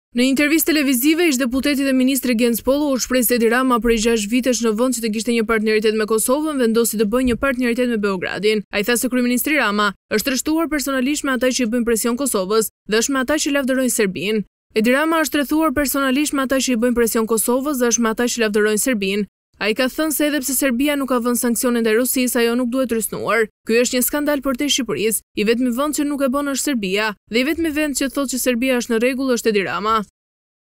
Në intervistë televizive, ish-deputeti dhe ministri Genc Pollo u shpreh se Edi Rama prej 6 vitesh në vend që të kishte një partneritet me Kosovën, vendosi të bëjë një partneritet me Beogradin. Ai tha se kryeministri Rama është rreshtuar personalisht me ata që i bëjnë presion Kosovës dhe është me ata që lavdërojnë Serbinë. Edi Rama është rrethuar personalisht me ata që i bëjnë presion Kosovës dhe është me ata që lavdërojnë Serbinë. Ai ka thënë se edhe pse Serbia nuk ka vënë sanksione ndaj Rusisë, ajo nuk duhet rysnuar. Ky është një skandal për te Shqipërisë. I vetmi vend që nuk e bën është Serbia, dhe i vetmi vend që thotë që Serbia është në rregull është Edi Rama.